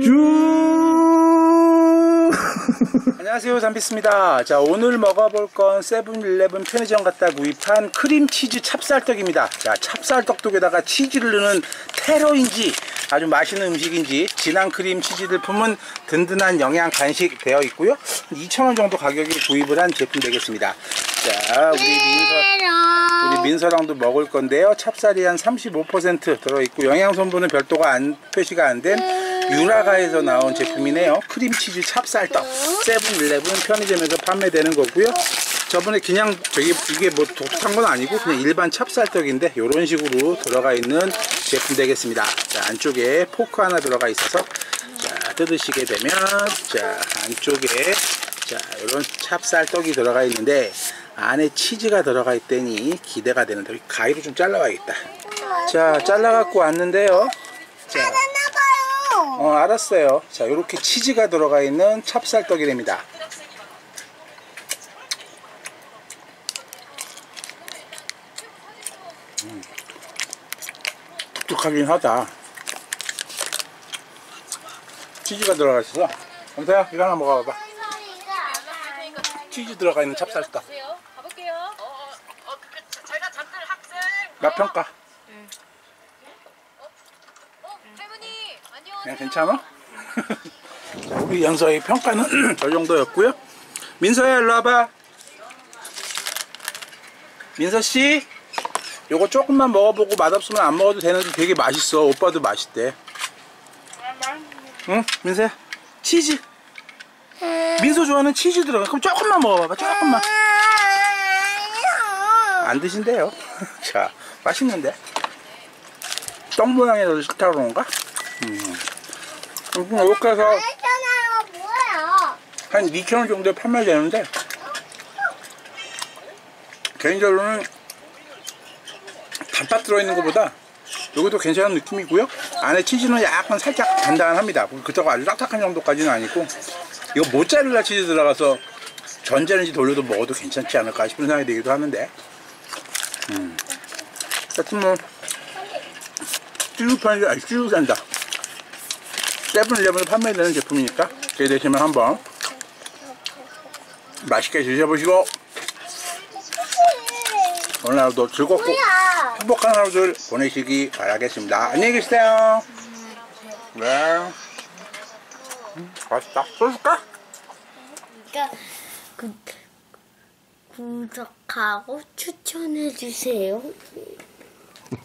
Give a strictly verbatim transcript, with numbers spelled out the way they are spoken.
쭉 안녕하세요, 담비스입니다. 자, 오늘 먹어볼 건 세븐일레븐 편의점 갔다 구입한 크림치즈 찹쌀떡입니다. 자, 찹쌀떡국에다가 치즈를 넣는 테러인지 아주 맛있는 음식인지 진한 크림치즈를 품은 든든한 영양 간식 되어 있고요. 이천 원 정도 가격에 구입을 한 제품 되겠습니다. 자, 우리 민서 우리 민서랑도 먹을 건데요. 찹쌀이 한 삼십오 퍼센트 들어있고 영양성분은 별도가 안, 표시가 안 된 유라가에서 나온 제품이네요. 크림치즈 찹쌀떡 세븐일레븐 편의점에서 판매되는 거고요. 저번에 그냥 저기 이게 뭐 독특한 건 아니고 그냥 일반 찹쌀떡인데 이런 식으로 들어가 있는 제품 되겠습니다. 자, 안쪽에 포크 하나 들어가 있어서 자, 뜯으시게 되면 자, 안쪽에 자, 이런 찹쌀떡이 들어가 있는데 안에 치즈가 들어가 있다니 기대가 되는데 가위로 좀 잘라봐야겠다. 자, 잘라갖고 왔는데요. 자, 어, 알았어요. 자, 이렇게 치즈가 들어가 있는 찹쌀떡이 됩니다. 음, 툭툭하긴 하다. 치즈가 들어가 있어서. 영태야, 이거 하나 먹어봐봐. 치즈 들어가 있는 찹쌀떡. 가볼게요. 어, 어, 어, 그, 제가 잠들 학생. 맛 평가. 응. 어, 어, 할머니, 안녕하세요. 그냥 괜찮아? 자, 우리 연서의 평가는 저 정도였고요. 민서야, 일로 와봐. 민서씨, 요거 조금만 먹어보고 맛없으면 안 먹어도 되는데 되게 맛있어. 오빠도 맛있대. 응? 민서야, 치즈. 민서 좋아하는 치즈 들어가. 그럼 조금만 먹어봐봐. 조금만. 안 드신대요. 자, 맛있는데. 떡 모양이 더 싫다 그런가? 음. 이렇게 해서 한 이천 원 정도에 판매되는데 개인적으로는 단팥 들어있는 것보다 여기도 괜찮은 느낌이고요. 안에 치즈는 약간 살짝 단단합니다. 그렇다고 아주 딱딱한 정도까지는 아니고 이거 모짜렐라 치즈 들어가서 전자레인지 돌려도 먹어도 괜찮지 않을까 싶은 생각이 들기도 하는데 음. 하여튼 뭐 쭉 판다, 아니 쭉 산다. 세븐일레븐에 판매되는 제품이니까 기회 되시면 한번 맛있게 드셔보시고 오늘 하루도 즐겁고 행복한 하루들 보내시기 바라겠습니다. 안녕히 계세요. 네. 음, 맛있다. 쏠까? 그, 구독하고 추천해주세요.